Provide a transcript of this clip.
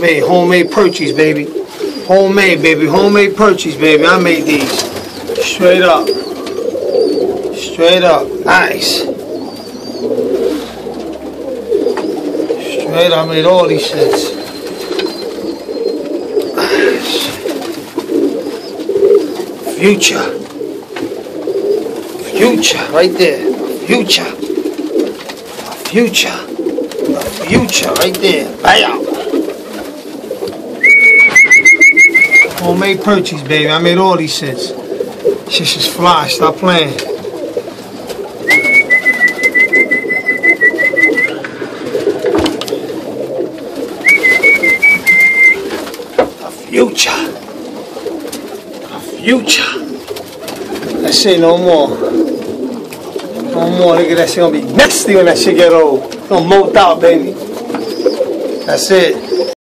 made homemade pearches, baby. Homemade, baby. Homemade pearches, baby. I made these. Straight up. Straight up. Nice. Straight up. I made all these shits. Nice. Future. Future. Right there. Future. Future. Future. Right there. Bam. Homemade pearches, baby. I made all these shits. Shit's just fly. Stop playing. A future. A future. That shit no more. No more. Look at that shit gonna be nasty when that shit get old. It's gonna molt out, baby. That's it.